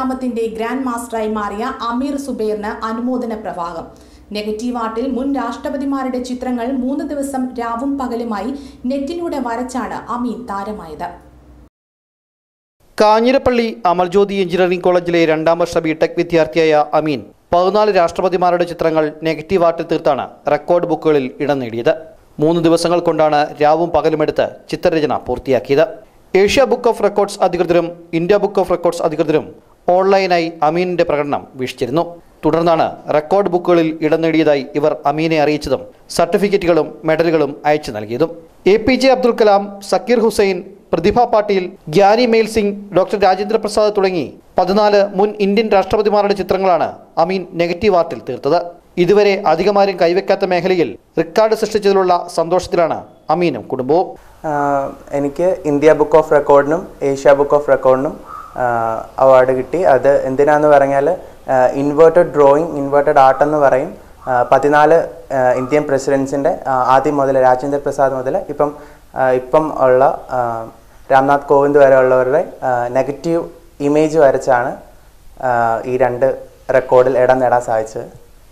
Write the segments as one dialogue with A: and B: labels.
A: വ്യായാമത്തിന്റെ grand മാസ്റ്ററായി മാറിയ അമീർ സുബൈറിന് അനുമോദന പ്രവാഹം. നെഗറ്റീവ് ആർട്ടിൽ മുൻ രാഷ്ട്രപതിമാരുടെ ചിത്രങ്ങൾ 3 ദിവസം രാവും പകലുമായി നെറ്റിലൂടെ വരച്ചാണ് അമീൻ താരമായത്.
B: കാഞ്ഞിരപ്പള്ളി അമൽജ്യോതി എഞ്ചിനീയറിംഗ് കോളേജിലെ 2ാം വർഷ ബിടെക് വിദ്യാർത്ഥിയായ അമീൻ 14 രാഷ്ട്രപതിമാരുടെ ചിത്രങ്ങൾ നെഗറ്റീവ് ആർട്ടിൽ തീർത്താണ് റെക്കോർഡ് ബുക്കുകളിൽ ഇടം നേടിയത്. 3 ദിവസങ്ങൾ കൊണ്ടാണ് രാവും പകലുമെടുത്ത് ചിത്രരചന പൂർത്തിയാക്കിയത്. ഏഷ്യ ബുക്ക് ഓഫ് റെക്കോർഡ്സ് അധികൃതരും ഇന്ത്യ ബുക്ക് ഓഫ് റെക്കോർഡ്സ് അധികൃതരും ഓൺലൈനായി അമീനിന്റെ പ്രകടനം വീക്ഷിച്ചിരുന്നു. തുടർന്നാണ് റെക്കോർഡ് ബുക്കുകളിൽ ഇടം നേടിയതായി ഇവർ അമീനെ അറിയിച്ചതും സർട്ടിഫിക്കറ്റുകളും മെഡലുകളും അയച്ചു നൽകിയതും. APJ അബ്ദുൽ കലാം, സക്കീർ ഹുസൈൻ, പ്രതിഭ പാട്ടീൽ, ഗ്യാനി മെയിൽ സിംഗ്, ഡോക്ടർ രാജേന്ദ്ര പ്രസാദ് തുടങ്ങി 14 മുൻ ഇന്ത്യൻ രാഷ്ട്രപതിമാരുടെ ചിത്രങ്ങളാണ് അമീൻ നെഗറ്റീവ് ആർട്ടിൽ തീർത്തത്. ഇതുവരെ അധികമാരും കൈവയ്ക്കാത്ത മേഖലയിൽ റെക്കോർഡ് സൃഷ്ടിച്ചതിലുള്ള സന്തോഷത്തിലാണ് അമീനും കുടുംബവും.
C: എനിക്ക് ഇന്ത്യ ബുക്ക് ഓഫ് റെക്കോർഡിനും ഏഷ്യ ബുക്ക് ഓഫ് റെക്കോർഡിനും അവാർഡ് കിട്ടി. അത് എന്തിനാന്ന് പറഞ്ഞാൽ ഇൻവേർട്ടഡ് ഡ്രോയിങ്, ഇൻവേർട്ടഡ് ആർട്ട് എന്ന് പറയും. 14 ഇന്ത്യൻ പ്രസിഡൻസിൻ്റെ ആദ്യം മുതൽ രാജേന്ദ്ര പ്രസാദ് മുതൽ ഇപ്പം ഉള്ള രാംനാഥ് കോവിന്ദ് വരെ ഉള്ളവരുടെ നെഗറ്റീവ് ഇമേജ് വരച്ചാണ് ഈ 2 റെക്കോർഡിൽ ഇടം നേടാൻ സാധിച്ചത്.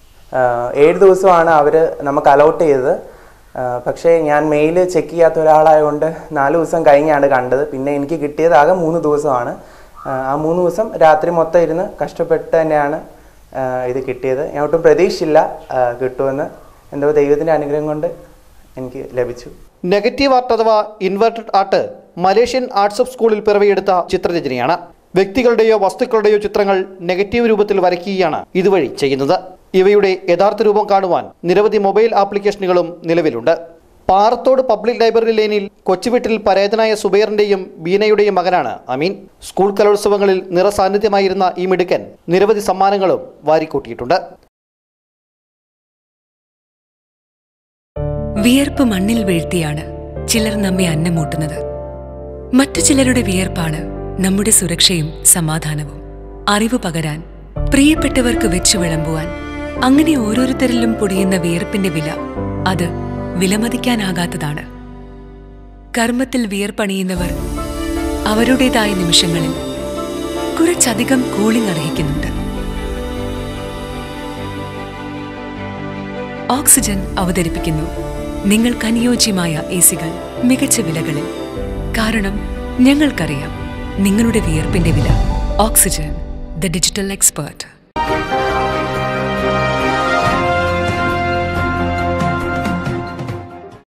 C: 7 ദിവസമാണ് അവർ നമുക്ക് അലോട്ട് ചെയ്തത്. പക്ഷേ ഞാൻ മെയിൽ ചെക്ക് ചെയ്യാത്ത ഒരാളായതുകൊണ്ട് 4 ദിവസം കഴിഞ്ഞാണ് കണ്ടത്. പിന്നെ എനിക്ക് കിട്ടിയത് ആകെ 3 ദിവസമാണ്. ആ 3 ദിവസം രാത്രി മൊത്തം ഇരുന്ന് കഷ്ടപ്പെട്ട് തന്നെയാണ് ഇത് കിട്ടിയത്. ഞാൻ ഒട്ടും പ്രതീക്ഷിച്ചില്ല കിട്ടുമെന്ന്. എന്തോ ദൈവത്തിൻ്റെ അനുഗ്രഹം കൊണ്ട് എനിക്ക് ലഭിച്ചു.
B: നെഗറ്റീവ് ആർട്ട് അഥവാ inverted art Malaysian arts of സ്കൂളിൽ പിറവിയെടുത്ത ചിത്രരചനയാണ്. വ്യക്തികളുടെയോ വസ്തുക്കളുടെയോ ചിത്രങ്ങൾ നെഗറ്റീവ് രൂപത്തിൽ വരയ്ക്കുകയാണ് ഇതുവഴി ചെയ്യുന്നത്. ഇവയുടെ യഥാർത്ഥ രൂപം കാണുവാൻ നിരവധി മൊബൈൽ ആപ്ലിക്കേഷനുകളും നിലവിലുണ്ട്. പാറത്തോട് പബ്ലിക് ലൈബ്രറി ലേനിൽ കൊച്ചുവീട്ടിൽ പരേതനായ സുബൈറിന്റെയും ബീനയുടെയും മകനാണ് അമീൻ. സ്കൂൾ കലോത്സവങ്ങളിൽ നിറസാന്നിധ്യമായിരുന്ന ഈ മിടുക്കൻ നിരവധി സമ്മാനങ്ങളും വാരിക്കൂട്ടിയിട്ടുണ്ട്.
D: വിയർപ്പ് മണ്ണിൽ വീഴ്ത്തിയാണ് ചിലർ നമ്മെ അന്നമൂട്ടുന്നത്. മറ്റു ചിലരുടെ വിയർപ്പാണ് നമ്മുടെ സുരക്ഷയും സമാധാനവും. അറിവ് പകരാൻ, പ്രിയപ്പെട്ടവർക്ക് വെച്ചു വിളമ്പുവാൻ, അങ്ങനെ ഓരോരുത്തരിലും പൊടിയുന്ന വിയർപ്പിന്റെ വില അത് വിലമതിക്കാനാകാത്തതാണ്. കർമ്മത്തിൽ വിയർപ്പണിയുന്നവർ അവരുടേതായ നിമിഷങ്ങളിൽ കുറച്ചധികം കൂളിംഗ് അർഹിക്കുന്നുണ്ട്. ഓക്സിജൻ അവതരിപ്പിക്കുന്നു നിങ്ങൾക്ക് അനുയോജ്യമായ AC-കൾ മികച്ച വിലകളിൽ. കാരണം ഞങ്ങൾക്കറിയാം നിങ്ങളുടെ വിയർപ്പിന്റെ വില. Oxygen, the digital expert.